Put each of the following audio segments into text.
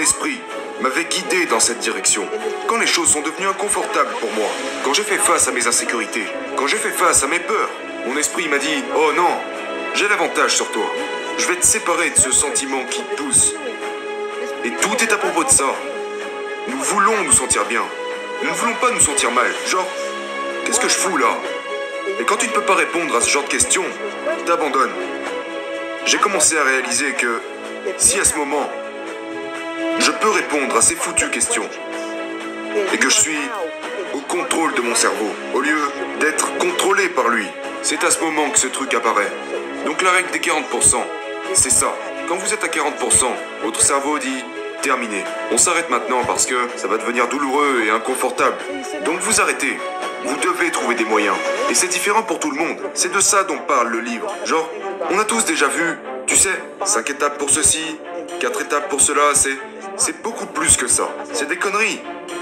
esprit m'avait guidé dans cette direction. Quand les choses sont devenues inconfortables pour moi, quand j'ai fait face à mes insécurités, quand j'ai fait face à mes peurs, mon esprit m'a dit « Oh non, j'ai l'avantage sur toi. Je vais te séparer de ce sentiment qui te pousse. » Et tout est à propos de ça. Nous voulons nous sentir bien. Nous ne voulons pas nous sentir mal. Genre, qu'est-ce que je fous là? Et quand tu ne peux pas répondre à ce genre de questions, t'abandonnes. J'ai commencé à réaliser que si à ce moment, je peux répondre à ces foutues questions et que je suis au contrôle de mon cerveau, au lieu d'être contrôlé par lui, c'est à ce moment que ce truc apparaît. Donc la règle des 40%, c'est ça. Quand vous êtes à 40%, votre cerveau dit « terminé, on s'arrête maintenant parce que ça va devenir douloureux et inconfortable. » Donc vous arrêtez. Vous devez trouver des moyens. Et c'est différent pour tout le monde. C'est de ça dont parle le livre. Genre, on a tous déjà vu, tu sais, 5 étapes pour ceci, 4 étapes pour cela, c'est beaucoup plus que ça. C'est des conneries.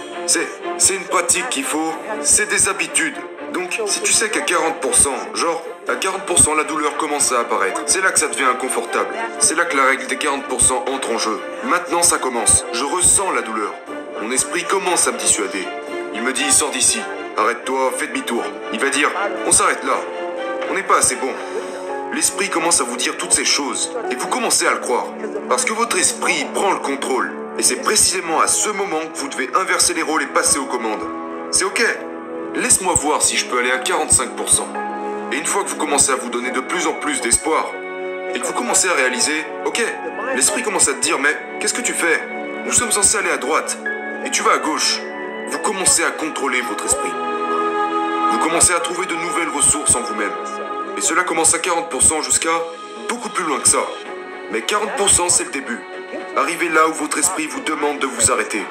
C'est une pratique qu'il faut, c'est des habitudes. Donc, si tu sais qu'à 40%, genre, à 40%, la douleur commence à apparaître. C'est là que ça devient inconfortable. C'est là que la règle des 40% entre en jeu. Maintenant, ça commence. Je ressens la douleur. Mon esprit commence à me dissuader. Il me dit, sors d'ici. Arrête-toi, fais demi-tour. Il va dire, on s'arrête là. On n'est pas assez bon. L'esprit commence à vous dire toutes ces choses. Et vous commencez à le croire. Parce que votre esprit prend le contrôle. Et c'est précisément à ce moment que vous devez inverser les rôles et passer aux commandes. C'est ok. Laisse-moi voir si je peux aller à 45%. Et une fois que vous commencez à vous donner de plus en plus d'espoir, et que vous commencez à réaliser, ok, l'esprit commence à te dire, mais qu'est-ce que tu fais? Nous sommes censés aller à droite. Et tu vas à gauche. Vous commencez à contrôler votre esprit. Vous commencez à trouver de nouvelles ressources en vous-même. Et cela commence à 40% jusqu'à beaucoup plus loin que ça. Mais 40% c'est le début. Arrivez là où votre esprit vous demande de vous arrêter.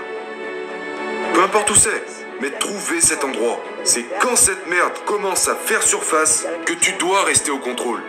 Peu importe où c'est, mais trouvez cet endroit. C'est quand cette merde commence à faire surface que tu dois rester au contrôle.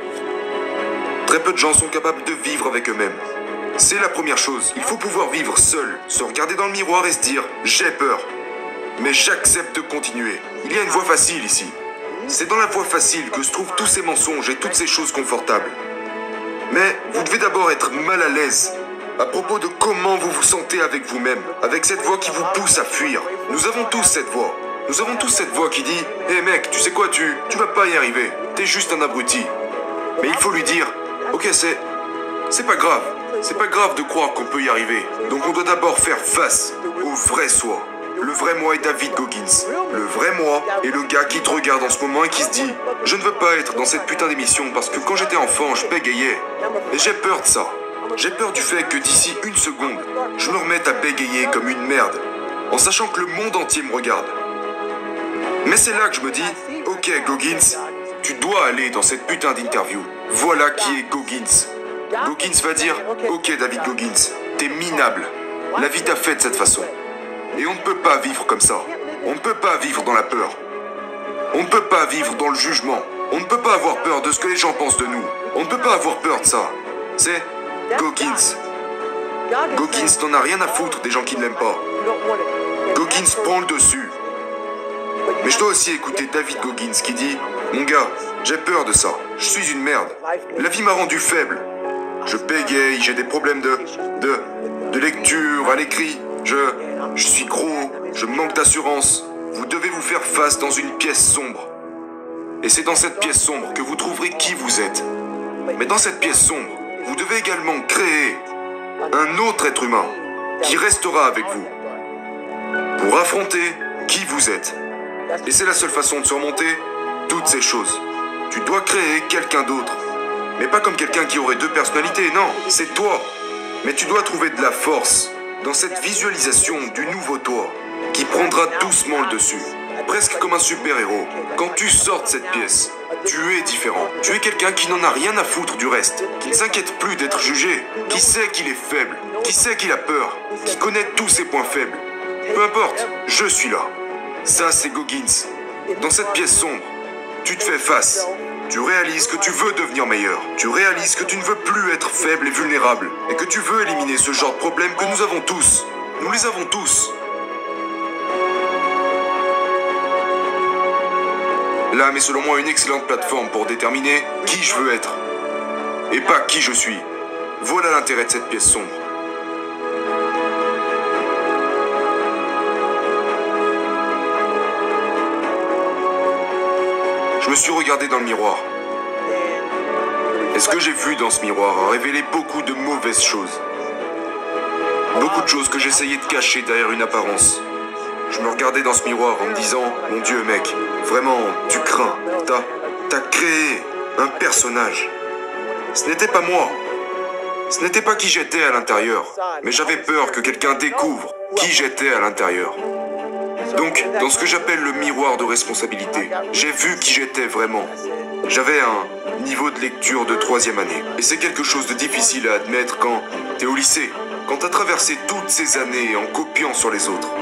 Très peu de gens sont capables de vivre avec eux-mêmes. C'est la première chose. Il faut pouvoir vivre seul, se regarder dans le miroir et se dire « j'ai peur ». Mais j'accepte de continuer. Il y a une voie facile ici. C'est dans la voie facile que se trouvent tous ces mensonges et toutes ces choses confortables. Mais vous devez d'abord être mal à l'aise à propos de comment vous vous sentez avec vous-même, avec cette voix qui vous pousse à fuir. Nous avons tous cette voix. Nous avons tous cette voix qui dit « Hé mec, tu sais quoi, tu vas pas y arriver. T'es juste un abruti. » Mais il faut lui dire « Ok, c'est pas grave. C'est pas grave de croire qu'on peut y arriver. Donc on doit d'abord faire face au vrai soi. » Le vrai moi est David Goggins. Le vrai moi est le gars qui te regarde en ce moment et qui se dit « Je ne veux pas être dans cette putain d'émission parce que quand j'étais enfant, je bégayais. Et j'ai peur de ça. J'ai peur du fait que d'ici une seconde, je me remette à bégayer comme une merde, en sachant que le monde entier me regarde. Mais c'est là que je me dis « Ok Goggins, tu dois aller dans cette putain d'interview. Voilà qui est Goggins. » Goggins va dire « Ok David Goggins, t'es minable. La vie t'a fait de cette façon. » Et on ne peut pas vivre comme ça. On ne peut pas vivre dans la peur. On ne peut pas vivre dans le jugement. On ne peut pas avoir peur de ce que les gens pensent de nous. On ne peut pas avoir peur de ça. C'est Goggins. Goggins n'en a rien à foutre des gens qui ne l'aiment pas. Goggins prend le dessus. Mais je dois aussi écouter David Goggins qui dit « Mon gars, j'ai peur de ça. Je suis une merde. La vie m'a rendu faible. Je bégaye, j'ai des problèmes de lecture à l'écrit. Je suis gros, je manque d'assurance. Vous devez vous faire face dans une pièce sombre. Et c'est dans cette pièce sombre que vous trouverez qui vous êtes. Mais dans cette pièce sombre, vous devez également créer un autre être humain qui restera avec vous pour affronter qui vous êtes. Et c'est la seule façon de surmonter toutes ces choses. Tu dois créer quelqu'un d'autre. Mais pas comme quelqu'un qui aurait deux personnalités, non, c'est toi. Mais tu dois trouver de la force dans cette visualisation du nouveau toi qui prendra doucement le dessus, presque comme un super-héros. Quand tu sors de cette pièce, tu es différent. Tu es quelqu'un qui n'en a rien à foutre du reste, qui ne s'inquiète plus d'être jugé, qui sait qu'il est faible, qui sait qu'il a peur, qui connaît tous ses points faibles. Peu importe, je suis là. Ça, c'est Goggins. Dans cette pièce sombre, tu te fais face. Tu réalises que tu veux devenir meilleur. Tu réalises que tu ne veux plus être faible et vulnérable. Et que tu veux éliminer ce genre de problème que nous avons tous. Nous les avons tous. L'âme est selon moi une excellente plateforme pour déterminer qui je veux être. Et pas qui je suis. Voilà l'intérêt de cette pièce sombre. me suis regardé dans le miroir. Et ce que j'ai vu dans ce miroir a révélé beaucoup de mauvaises choses. Beaucoup de choses que j'essayais de cacher derrière une apparence. Je me regardais dans ce miroir en me disant, mon Dieu mec, vraiment, tu crains. T'as créé un personnage. Ce n'était pas moi. Ce n'était pas qui j'étais à l'intérieur. Mais j'avais peur que quelqu'un découvre qui j'étais à l'intérieur. Donc, dans ce que j'appelle le miroir de responsabilité, j'ai vu qui j'étais vraiment. J'avais un niveau de lecture de 3e année. Et c'est quelque chose de difficile à admettre quand t'es au lycée, quand t'as traversé toutes ces années en copiant sur les autres.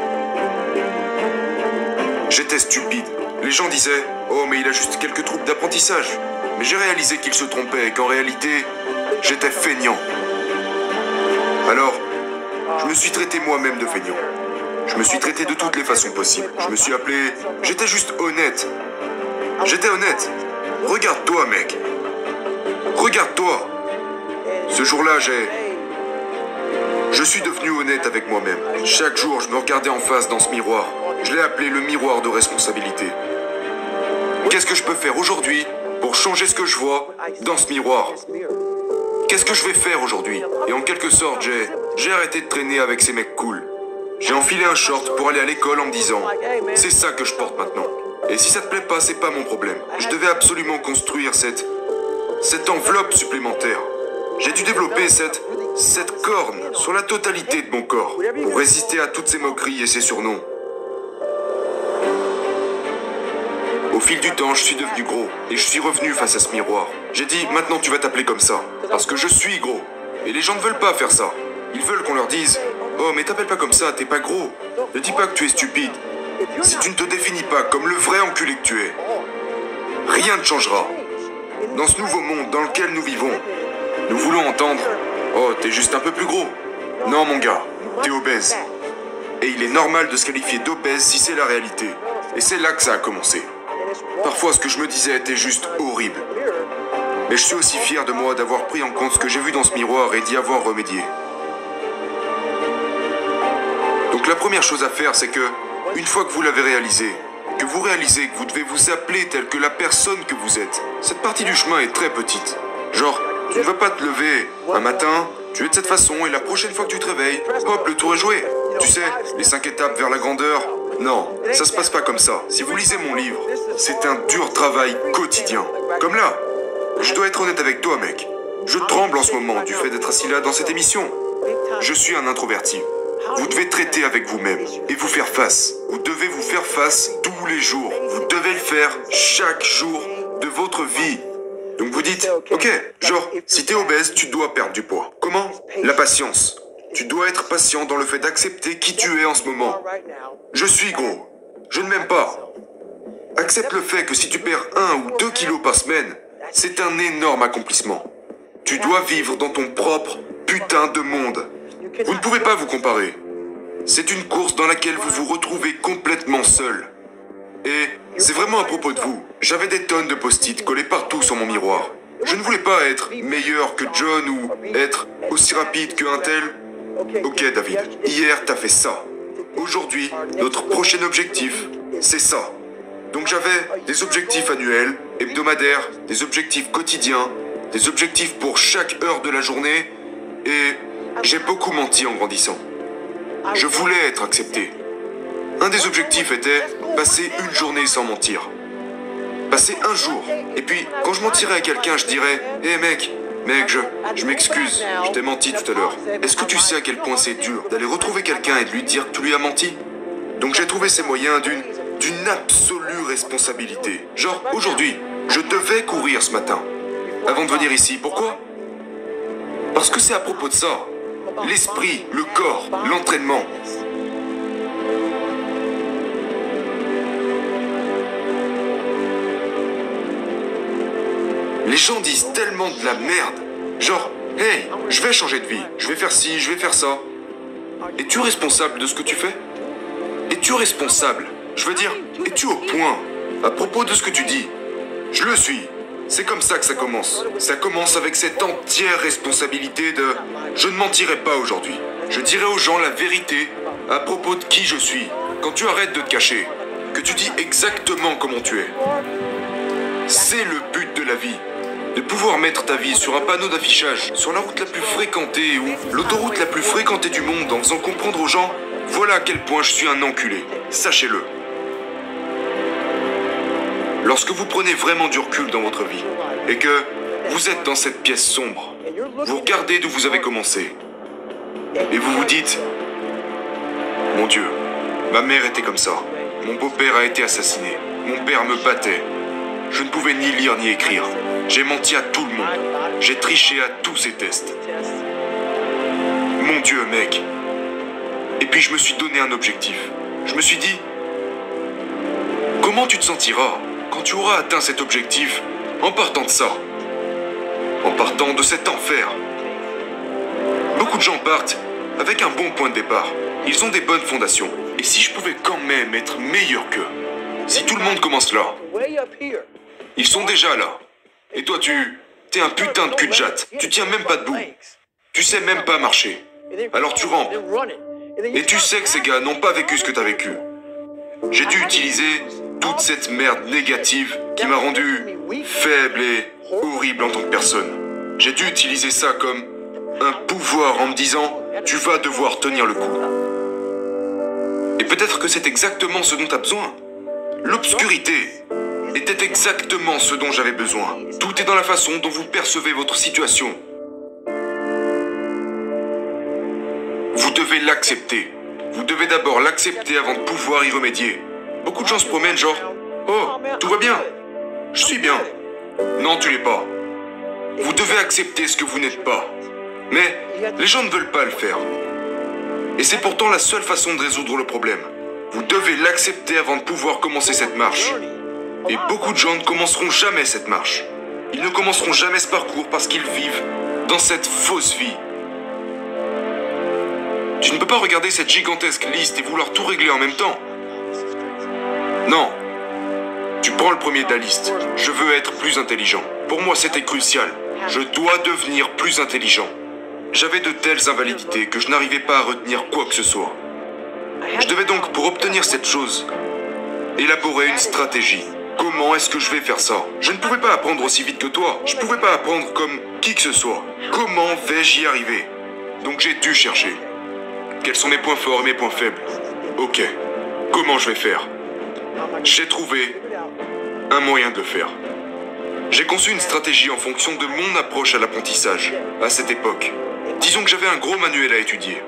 J'étais stupide. Les gens disaient « Oh, mais il a juste quelques troubles d'apprentissage ». Mais j'ai réalisé qu'ils se trompaient et qu'en réalité, j'étais feignant. Alors, je me suis traité moi-même de feignant. Je me suis traité de toutes les façons possibles. Je me suis appelé... J'étais juste honnête. J'étais honnête. Regarde-toi, mec. Regarde-toi. Ce jour-là, je suis devenu honnête avec moi-même. Chaque jour, je me regardais en face dans ce miroir. Je l'ai appelé le miroir de responsabilité. Qu'est-ce que je peux faire aujourd'hui pour changer ce que je vois dans ce miroir? Qu'est-ce que je vais faire aujourd'hui? Et en quelque sorte, j'ai arrêté de traîner avec ces mecs cool. J'ai enfilé un short pour aller à l'école en me disant « C'est ça que je porte maintenant. Et si ça te plaît pas, c'est pas mon problème. » Je devais absolument construire cette enveloppe supplémentaire. J'ai dû développer cette corne sur la totalité de mon corps pour résister à toutes ces moqueries et ces surnoms. Au fil du temps, je suis devenu gros et je suis revenu face à ce miroir. J'ai dit « Maintenant tu vas t'appeler comme ça, parce que je suis gros. » Et les gens ne veulent pas faire ça. Ils veulent qu'on leur dise « Oh, mais t'appelles pas comme ça, t'es pas gros. Ne dis pas que tu es stupide. Si tu ne te définis pas comme le vrai enculé que tu es, rien ne changera. Dans ce nouveau monde dans lequel nous vivons, nous voulons entendre « Oh, t'es juste un peu plus gros. » Non, mon gars, t'es obèse. Et il est normal de se qualifier d'obèse si c'est la réalité. Et c'est là que ça a commencé. Parfois, ce que je me disais était juste horrible. Mais je suis aussi fier de moi d'avoir pris en compte ce que j'ai vu dans ce miroir et d'y avoir remédié. Donc la première chose à faire, c'est que, une fois que vous l'avez réalisé, que vous réalisez que vous devez vous appeler tel que la personne que vous êtes, cette partie du chemin est très petite. Genre, tu ne vas pas te lever un matin, tu es de cette façon et la prochaine fois que tu te réveilles, hop, le tour est joué. Tu sais, les 5 étapes vers la grandeur. Non, ça se passe pas comme ça. Si vous lisez mon livre, c'est un dur travail quotidien. Comme là, je dois être honnête avec toi, mec. Je tremble en ce moment du fait d'être assis là dans cette émission. Je suis un introverti. Vous devez traiter avec vous-même et vous faire face. Vous devez vous faire face tous les jours. Vous devez le faire chaque jour de votre vie. Donc vous dites, ok, genre, si t'es obèse, tu dois perdre du poids. Comment? La patience. Tu dois être patient dans le fait d'accepter qui tu es en ce moment. Je suis gros. Je ne m'aime pas. Accepte le fait que si tu perds 1 ou 2 kilos par semaine, c'est un énorme accomplissement. Tu dois vivre dans ton propre putain de monde. Vous ne pouvez pas vous comparer. C'est une course dans laquelle vous vous retrouvez complètement seul. Et c'est vraiment à propos de vous. J'avais des tonnes de post-it collés partout sur mon miroir. Je ne voulais pas être meilleur que John ou être aussi rapide qu'un tel. Ok David, hier t'as fait ça. Aujourd'hui, notre prochain objectif, c'est ça. Donc j'avais des objectifs annuels, hebdomadaires, des objectifs quotidiens, des objectifs pour chaque heure de la journée, et j'ai beaucoup menti en grandissant. Je voulais être accepté. Un des objectifs était passer une journée sans mentir. Passer un jour. Et puis, quand je mentirais à quelqu'un, je dirais « Hé mec, je m'excuse, je t'ai menti tout à l'heure. Est-ce que tu sais à quel point c'est dur d'aller retrouver quelqu'un et de lui dire que tu lui as menti ?» Donc j'ai trouvé ces moyens d'une absolue responsabilité. Genre, aujourd'hui, je devais courir ce matin. Avant de venir ici, pourquoi? Parce que c'est à propos de ça. L'esprit, le corps, l'entraînement. Les gens disent tellement de la merde. Genre, hey, je vais changer de vie, je vais faire ci, je vais faire ça. Es-tu responsable de ce que tu fais? Es-tu responsable? Je veux dire, es-tu au point à propos de ce que tu dis? Je le suis. C'est comme ça que ça commence. Ça commence avec cette entière responsabilité de « Je ne mentirai pas aujourd'hui. Je dirai aux gens la vérité à propos de qui je suis. » Quand tu arrêtes de te cacher, que tu dis exactement comment tu es. C'est le but de la vie. De pouvoir mettre ta vie sur un panneau d'affichage, sur la route la plus fréquentée ou l'autoroute la plus fréquentée du monde, en faisant comprendre aux gens, voilà à quel point je suis un enculé. Sachez-le. Lorsque vous prenez vraiment du recul dans votre vie, et que vous êtes dans cette pièce sombre, vous regardez d'où vous avez commencé, et vous vous dites, mon Dieu, ma mère était comme ça, mon beau-père a été assassiné, mon père me battait, je ne pouvais ni lire ni écrire, j'ai menti à tout le monde, j'ai triché à tous ces tests. Mon Dieu, mec. Et puis je me suis donné un objectif. Je me suis dit, comment tu te sentiras quand tu auras atteint cet objectif en partant de ça, en partant de cet enfer? Beaucoup de gens partent avec un bon point de départ. Ils ont des bonnes fondations. Et si je pouvais quand même être meilleur qu'eux? Si tout le monde commence là, ils sont déjà là. Et toi, t'es un putain de cul-de-jatte. Tu tiens même pas debout. Tu sais même pas marcher. Alors tu rampes. Et tu sais que ces gars n'ont pas vécu ce que t'as vécu. J'ai dû utiliser toute cette merde négative qui m'a rendu faible et horrible en tant que personne. J'ai dû utiliser ça comme un pouvoir en me disant « Tu vas devoir tenir le coup ». Et peut-être que c'est exactement ce dont t'as besoin. L'obscurité était exactement ce dont j'avais besoin. Tout est dans la façon dont vous percevez votre situation. Vous devez l'accepter. Vous devez d'abord l'accepter avant de pouvoir y remédier. Beaucoup de gens se promènent genre « Oh, tout va bien. Je suis bien. » Non, tu l'es pas. Vous devez accepter ce que vous n'êtes pas. Mais les gens ne veulent pas le faire. Et c'est pourtant la seule façon de résoudre le problème. Vous devez l'accepter avant de pouvoir commencer cette marche. Et beaucoup de gens ne commenceront jamais cette marche. Ils ne commenceront jamais ce parcours parce qu'ils vivent dans cette fausse vie. Tu ne peux pas regarder cette gigantesque liste et vouloir tout régler en même temps. Non. Tu prends le premier de la liste. Je veux être plus intelligent. Pour moi, c'était crucial. Je dois devenir plus intelligent. J'avais de telles invalidités que je n'arrivais pas à retenir quoi que ce soit. Je devais donc, pour obtenir cette chose, élaborer une stratégie. Comment est-ce que je vais faire ça? Je ne pouvais pas apprendre aussi vite que toi. Je ne pouvais pas apprendre comme qui que ce soit. Comment vais-je y arriver? Donc j'ai dû chercher. Quels sont mes points forts et mes points faibles? Ok. Comment je vais faire? J'ai trouvé un moyen de le faire. J'ai conçu une stratégie en fonction de mon approche à l'apprentissage, à cette époque. Disons que j'avais un gros manuel à étudier.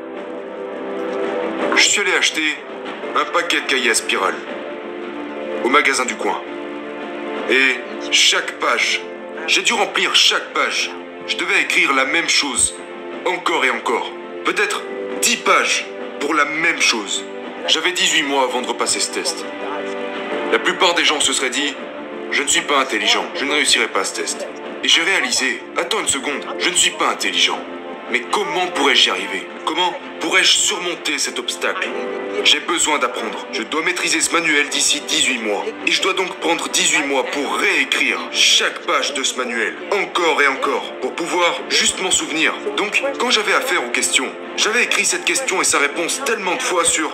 Je suis allé acheter un paquet de cahiers à spirale au magasin du coin. Et chaque page, j'ai dû remplir chaque page. Je devais écrire la même chose, encore et encore. Peut-être 10 pages pour la même chose. J'avais 18 mois avant de repasser ce test. La plupart des gens se seraient dit « Je ne suis pas intelligent, je ne réussirai pas ce test. » Et j'ai réalisé « Attends une seconde, je ne suis pas intelligent. Mais comment pourrais-je y arriver? Comment pourrais-je surmonter cet obstacle? J'ai besoin d'apprendre. Je dois maîtriser ce manuel d'ici 18 mois. Et je dois donc prendre 18 mois pour réécrire chaque page de ce manuel, encore et encore, pour pouvoir juste m'en souvenir. Donc, quand j'avais affaire aux questions, j'avais écrit cette question et sa réponse tellement de fois sur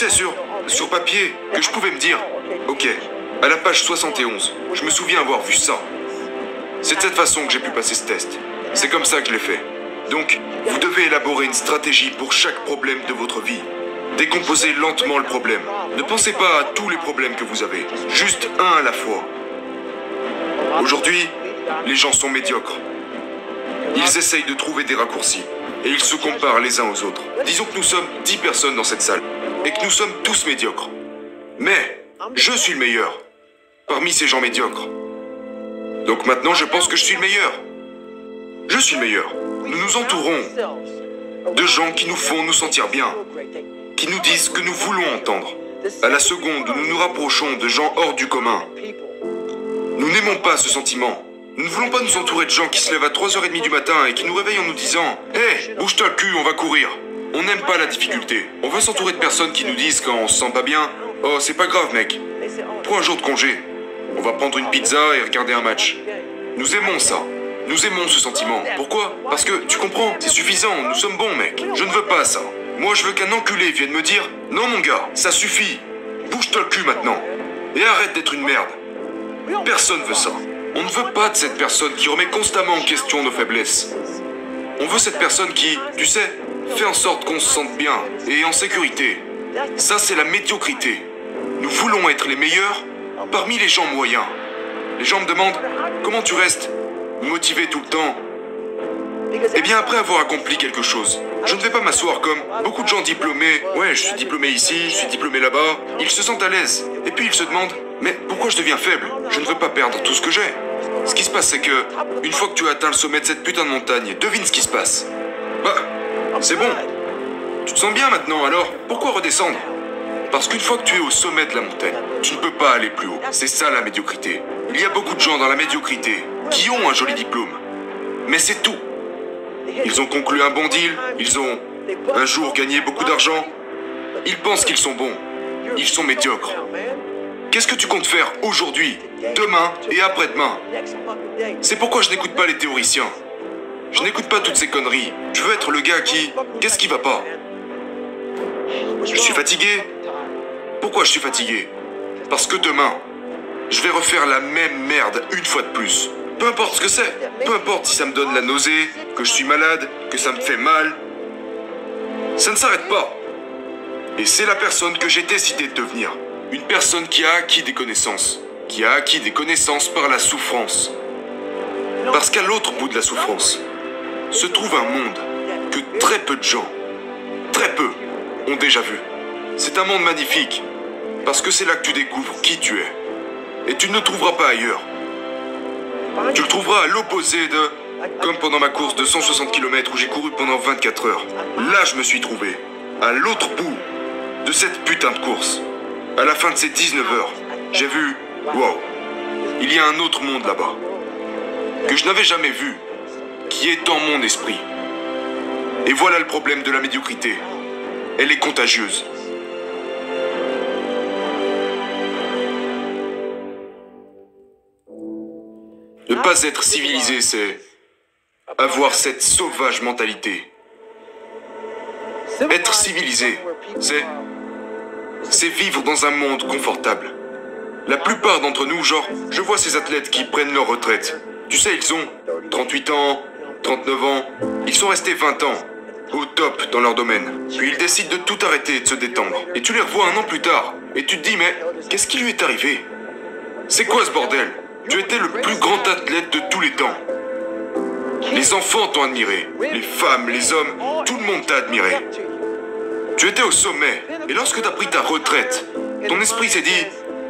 papier, que je pouvais me dire, ok, à la page 71, je me souviens avoir vu ça. C'est de cette façon que j'ai pu passer ce test. C'est comme ça que je l'ai fait. Donc, vous devez élaborer une stratégie pour chaque problème de votre vie. Décomposez lentement le problème. Ne pensez pas à tous les problèmes que vous avez, juste un à la fois. Aujourd'hui, les gens sont médiocres. Ils essayent de trouver des raccourcis, et ils se comparent les uns aux autres. Disons que nous sommes 10 personnes dans cette salle, et que nous sommes tous médiocres. Mais, je suis le meilleur, parmi ces gens médiocres. Donc maintenant, je pense que je suis le meilleur. Je suis le meilleur. Nous nous entourons de gens qui nous font nous sentir bien, qui nous disent ce que nous voulons entendre. À la seconde où nous nous rapprochons de gens hors du commun, nous n'aimons pas ce sentiment. Nous ne voulons pas nous entourer de gens qui se lèvent à 3h30 du matin et qui nous réveillent en nous disant « Hé, bouge-toi le cul, on va courir !» On n'aime pas la difficulté. On veut s'entourer de personnes qui nous disent quand on se sent pas bien « Oh, c'est pas grave, mec. Prends un jour de congé. On va prendre une pizza et regarder un match. » Nous aimons ça. Nous aimons ce sentiment. Pourquoi? Parce que, tu comprends, c'est suffisant, nous sommes bons, mec. Je ne veux pas ça. Moi, je veux qu'un enculé vienne me dire « Non, mon gars, ça suffit. Bouge-toi le cul maintenant. Et arrête d'être une merde. » Personne veut ça. On ne veut pas de cette personne qui remet constamment en question nos faiblesses. On veut cette personne qui, tu sais, fait en sorte qu'on se sente bien et en sécurité. Ça, c'est la médiocrité. Nous voulons être les meilleurs parmi les gens moyens. Les gens me demandent comment tu restes motivé tout le temps. Eh bien, après avoir accompli quelque chose, je ne vais pas m'asseoir comme beaucoup de gens diplômés. Ouais, je suis diplômé ici, je suis diplômé là-bas. Ils se sentent à l'aise. Et puis ils se demandent, mais pourquoi je deviens faible? Je ne veux pas perdre tout ce que j'ai. Ce qui se passe, c'est que, une fois que tu as atteint le sommet de cette putain de montagne, devine ce qui se passe. Bah, c'est bon. Tu te sens bien maintenant, alors pourquoi redescendre? Parce qu'une fois que tu es au sommet de la montagne, tu ne peux pas aller plus haut. C'est ça la médiocrité. Il y a beaucoup de gens dans la médiocrité qui ont un joli diplôme. Mais c'est tout. Ils ont conclu un bon deal, ils ont un jour gagné beaucoup d'argent. Ils pensent qu'ils sont bons. Ils sont médiocres. Qu'est-ce que tu comptes faire aujourd'hui, demain et après-demain? C'est pourquoi je n'écoute pas les théoriciens. Je n'écoute pas toutes ces conneries. Je veux être le gars qui... Qu'est-ce qui va pas? Je suis fatigué. Pourquoi je suis fatigué? Parce que demain, je vais refaire la même merde une fois de plus. Peu importe ce que c'est. Peu importe si ça me donne la nausée, que je suis malade, que ça me fait mal. Ça ne s'arrête pas. Et c'est la personne que j'ai décidé de devenir. Une personne qui a acquis des connaissances. Qui a acquis des connaissances par la souffrance. Parce qu'à l'autre bout de la souffrance, se trouve un monde que très peu de gens, très peu, ont déjà vu. C'est un monde magnifique. Parce que c'est là que tu découvres qui tu es. Et tu ne le trouveras pas ailleurs. Tu le trouveras à l'opposé de... Comme pendant ma course de 160 km où j'ai couru pendant 24 heures. Là, je me suis trouvé. À l'autre bout de cette putain de course. À la fin de ces 19 heures, j'ai vu... Wow. Il y a un autre monde là-bas. Que je n'avais jamais vu. Qui est dans mon esprit. Et voilà le problème de la médiocrité. Elle est contagieuse. Ne pas être civilisé, c'est avoir cette sauvage mentalité. Être civilisé, c'est vivre dans un monde confortable. La plupart d'entre nous, genre, je vois ces athlètes qui prennent leur retraite. Tu sais, ils ont 38 ans, 39 ans, ils sont restés 20 ans, au top dans leur domaine. Puis ils décident de tout arrêter et de se détendre. Et tu les revois un an plus tard, et tu te dis, mais qu'est-ce qui lui est arrivé? C'est quoi ce bordel? Tu étais le plus grand athlète de tous les temps. Les enfants t'ont admiré, les femmes, les hommes, tout le monde t'a admiré. Tu étais au sommet, et lorsque t'as pris ta retraite, ton esprit s'est dit,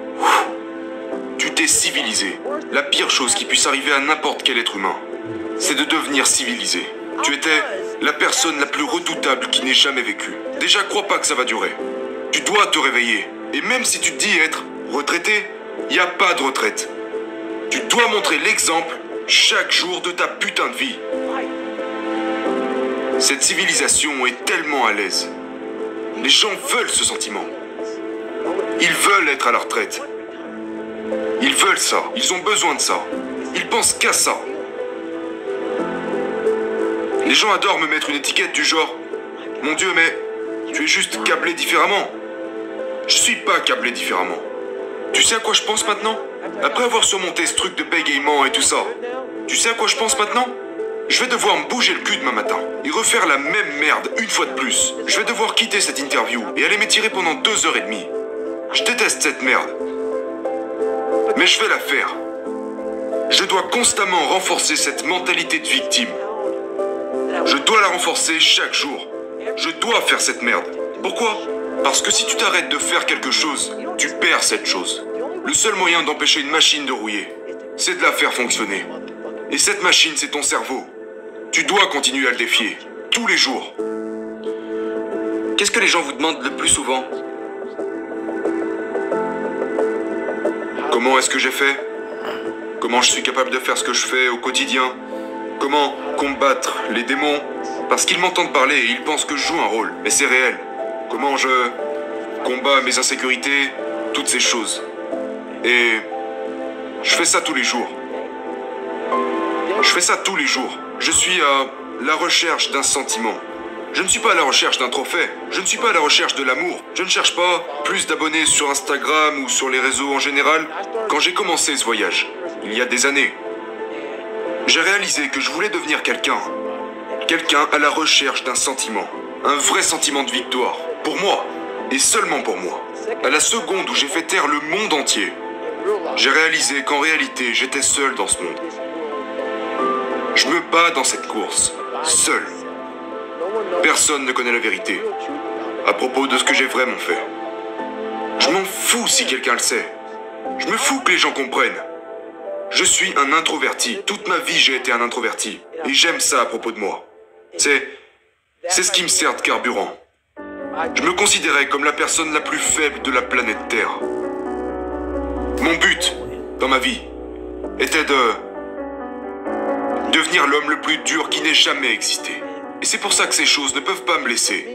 tu t'es civilisé. La pire chose qui puisse arriver à n'importe quel être humain, c'est de devenir civilisé. Tu étais la personne la plus redoutable qui n'ait jamais vécu. Déjà, crois pas que ça va durer. Tu dois te réveiller. Et même si tu te dis être retraité, il n'y a pas de retraite. Tu dois montrer l'exemple chaque jour de ta putain de vie. Cette civilisation est tellement à l'aise. Les gens veulent ce sentiment. Ils veulent être à la retraite. Ils veulent ça. Ils ont besoin de ça. Ils pensent qu'à ça. Les gens adorent me mettre une étiquette du genre « Mon Dieu, mais tu es juste câblé différemment. » Je suis pas câblé différemment. Tu sais à quoi je pense maintenant? Après avoir surmonté ce truc de bégaiement et tout ça, tu sais à quoi je pense maintenant? Je vais devoir me bouger le cul demain matin et refaire la même merde une fois de plus. Je vais devoir quitter cette interview et aller m'étirer pendant 2h30. Je déteste cette merde. Mais je vais la faire. Je dois constamment renforcer cette mentalité de victime. Je dois la renforcer chaque jour. Je dois faire cette merde. Pourquoi? Parce que si tu t'arrêtes de faire quelque chose, tu perds cette chose. Le seul moyen d'empêcher une machine de rouiller, c'est de la faire fonctionner. Et cette machine, c'est ton cerveau. Tu dois continuer à le défier, tous les jours. Qu'est-ce que les gens vous demandent le plus souvent? Comment est-ce que j'ai fait? Comment je suis capable de faire ce que je fais au quotidien? Comment combattre les démons? Parce qu'ils m'entendent parler et ils pensent que je joue un rôle, mais c'est réel. Comment je combats mes insécurités, toutes ces choses. Et je fais ça tous les jours. Je fais ça tous les jours. Je suis à la recherche d'un sentiment. Je ne suis pas à la recherche d'un trophée. Je ne suis pas à la recherche de l'amour. Je ne cherche pas plus d'abonnés sur Instagram ou sur les réseaux en général. Quand j'ai commencé ce voyage, il y a des années, j'ai réalisé que je voulais devenir quelqu'un. Quelqu'un à la recherche d'un sentiment. Un vrai sentiment de victoire. Pour moi. Et seulement pour moi. À la seconde où j'ai fait taire le monde entier, j'ai réalisé qu'en réalité, j'étais seul dans ce monde. Je me bats dans cette course. Seul. Personne ne connaît la vérité à propos de ce que j'ai vraiment fait. Je m'en fous si quelqu'un le sait. Je me fous que les gens comprennent. Je suis un introverti. Toute ma vie, j'ai été un introverti. Et j'aime ça à propos de moi. C'est ce qui me sert de carburant. Je me considérais comme la personne la plus faible de la planète Terre. Mon but, dans ma vie, était de devenir l'homme le plus dur qui n'ait jamais existé. Et c'est pour ça que ces choses ne peuvent pas me laisser.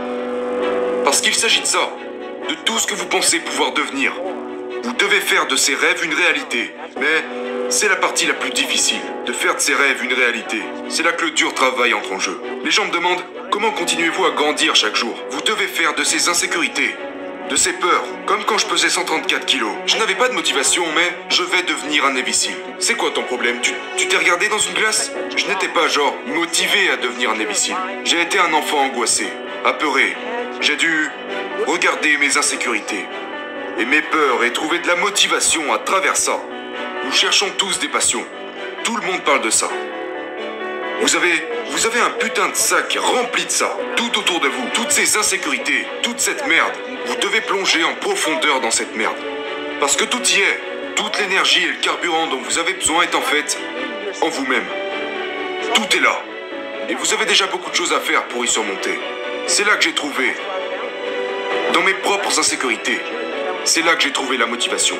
Parce qu'il s'agit de ça, de tout ce que vous pensez pouvoir devenir. Vous devez faire de ces rêves une réalité. Mais c'est la partie la plus difficile, de faire de ces rêves une réalité. C'est là que le dur travail entre en jeu. Les gens me demandent, comment continuez-vous à grandir chaque jour? Vous devez faire de ces insécurités, de ces peurs, comme quand je pesais 134 kilos. Je n'avais pas de motivation, mais je vais devenir un Navy SEAL. C'est quoi ton problème? Tu t'es regardé dans une glace? Je n'étais pas genre motivé à devenir un Navy SEAL. J'ai été un enfant angoissé, apeuré. J'ai dû regarder mes insécurités et mes peurs et trouver de la motivation à travers ça. Nous cherchons tous des passions. Tout le monde parle de ça. Vous avez un putain de sac rempli de ça, tout autour de vous, toutes ces insécurités, toute cette merde. Vous devez plonger en profondeur dans cette merde. Parce que tout y est. Toute l'énergie et le carburant dont vous avez besoin est en fait en vous-même. Tout est là. Et vous avez déjà beaucoup de choses à faire pour y surmonter. C'est là que j'ai trouvé, dans mes propres insécurités, c'est là que j'ai trouvé la motivation.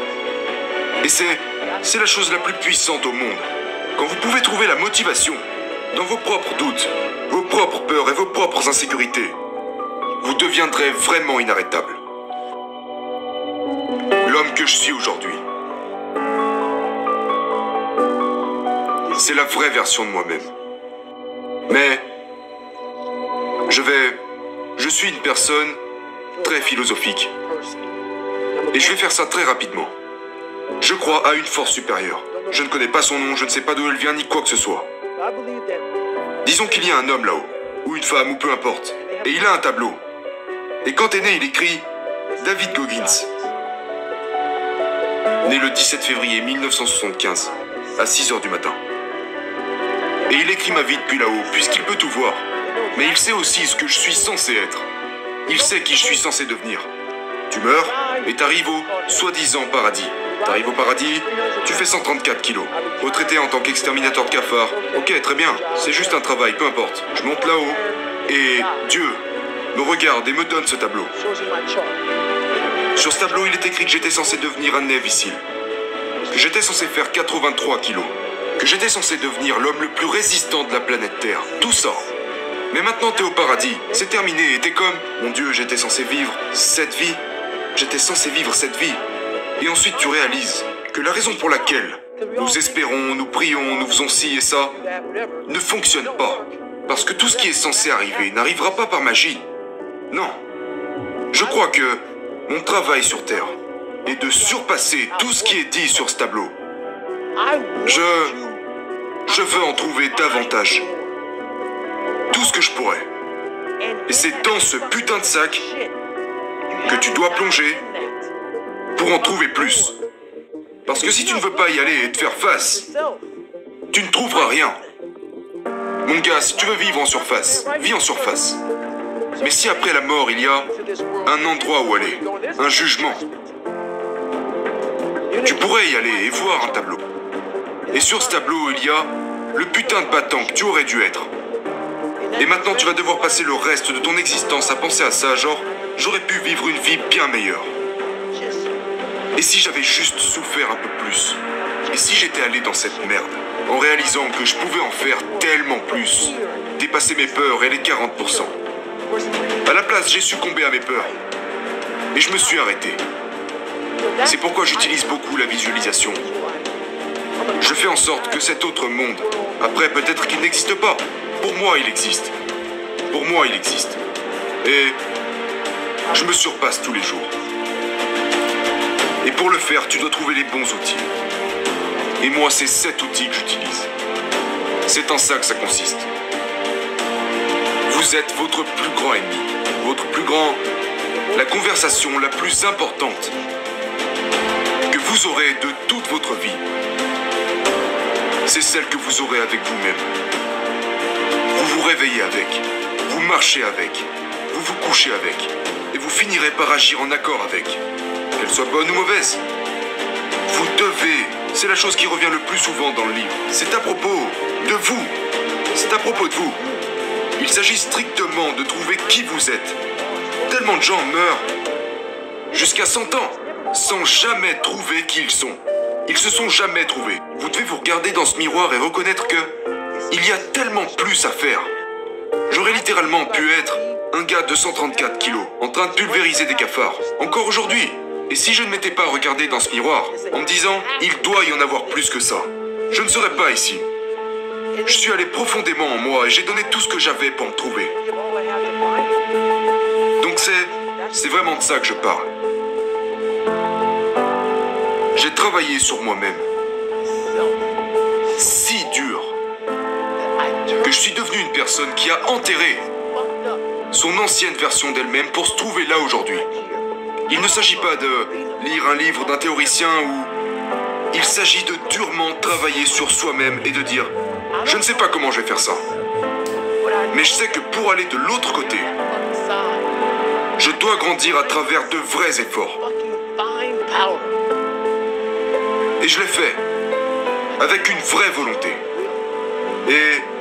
Et c'est la chose la plus puissante au monde. Quand vous pouvez trouver la motivation dans vos propres doutes, vos propres peurs et vos propres insécurités, vous deviendrez vraiment inarrêtable. L'homme que je suis aujourd'hui, c'est la vraie version de moi-même. Mais je suis une personne très philosophique. Et je vais faire ça très rapidement. Je crois à une force supérieure. Je ne connais pas son nom, je ne sais pas d'où elle vient, ni quoi que ce soit. Disons qu'il y a un homme là-haut, ou une femme, ou peu importe, et il a un tableau. Et quand est né, il écrit David Goggins. Né le 17 février 1975, à 6 h du matin. Et il écrit ma vie depuis là-haut, puisqu'il peut tout voir. Mais il sait aussi ce que je suis censé être. Il sait qui je suis censé devenir. Tu meurs, et t'arrives au soi-disant paradis. T'arrives au paradis, tu fais 134 kilos. Retraité en tant qu'exterminateur de cafards. Ok, très bien, c'est juste un travail, peu importe. Je monte là-haut, et Dieu me regarde et me donne ce tableau. Sur ce tableau, il est écrit que j'étais censé devenir un Navy SEAL. Que j'étais censé faire 83 kilos. Que j'étais censé devenir l'homme le plus résistant de la planète Terre. Tout ça. Mais maintenant, t'es au paradis. C'est terminé, et t'es comme... Mon Dieu, j'étais censé vivre cette vie. J'étais censé vivre cette vie. Et ensuite, tu réalises que la raison pour laquelle nous espérons, nous prions, nous faisons ci et ça, ne fonctionne pas. Parce que tout ce qui est censé arriver n'arrivera pas par magie. Non. Je crois que mon travail sur Terre est de surpasser tout ce qui est dit sur ce tableau. Je veux en trouver davantage. Tout ce que je pourrais. Et c'est dans ce putain de sac que tu dois plonger pour en trouver plus. Parce que si tu ne veux pas y aller et te faire face, tu ne trouveras rien. Mon gars, si tu veux vivre en surface, vis en surface. Mais si après la mort, il y a un endroit où aller, un jugement, tu pourrais y aller et voir un tableau. Et sur ce tableau, il y a le putain de battant que tu aurais dû être. Et maintenant, tu vas devoir passer le reste de ton existence à penser à ça, genre, j'aurais pu vivre une vie bien meilleure. Et si j'avais juste souffert un peu plus? Et si j'étais allé dans cette merde, en réalisant que je pouvais en faire tellement plus, dépasser mes peurs et les 40%. À la place, j'ai succombé à mes peurs. Et je me suis arrêté. C'est pourquoi j'utilise beaucoup la visualisation. Je fais en sorte que cet autre monde, après peut-être qu'il n'existe pas, pour moi il existe. Pour moi, il existe. Et je me surpasse tous les jours. Et pour le faire, tu dois trouver les bons outils. Et moi, c'est cet outil que j'utilise. C'est en ça que ça consiste. Vous êtes votre plus grand ennemi. Votre plus grand... La conversation la plus importante que vous aurez de toute votre vie. C'est celle que vous aurez avec vous-même. Vous vous réveillez avec. Vous marchez avec. Vous vous couchez avec. Et vous finirez par agir en accord avec. Qu'elle soit bonne ou mauvaise. Vous devez... C'est la chose qui revient le plus souvent dans le livre. C'est à propos de vous. C'est à propos de vous. Il s'agit strictement de trouver qui vous êtes. Tellement de gens meurent jusqu'à 100 ans sans jamais trouver qui ils sont. Ils se sont jamais trouvés. Vous devez vous regarder dans ce miroir et reconnaître que il y a tellement plus à faire. J'aurais littéralement pu être un gars de 134 kilos en train de pulvériser des cafards. Encore aujourd'hui. Et si je ne m'étais pas regardé dans ce miroir en me disant il doit y en avoir plus que ça, je ne serais pas ici. Je suis allé profondément en moi et j'ai donné tout ce que j'avais pour me trouver. Donc c'est vraiment de ça que je parle. J'ai travaillé sur moi-même. Si dur que je suis devenu une personne qui a enterré son ancienne version d'elle-même pour se trouver là aujourd'hui. Il ne s'agit pas de lire un livre d'un théoricien ou... Il s'agit de durement travailler sur soi-même et de dire « Je ne sais pas comment je vais faire ça. Mais je sais que pour aller de l'autre côté, je dois grandir à travers de vrais efforts. » Et je l'ai fait, avec une vraie volonté. Et